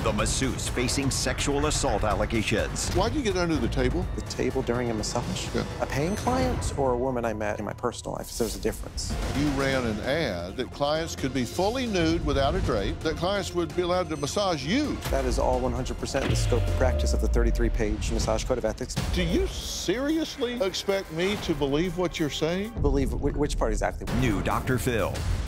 The masseuse facing sexual assault allegations. Why'd you get under the table? The table during a massage? Yeah. A paying client or a woman I met in my personal life? So there's a difference. You ran an ad that clients could be fully nude without a drape, that clients would be allowed to massage you. That is all 100% the scope of practice of the 33-page Massage Code of Ethics. Do you seriously expect me to believe what you're saying? Believe which part exactly? New Dr. Phil.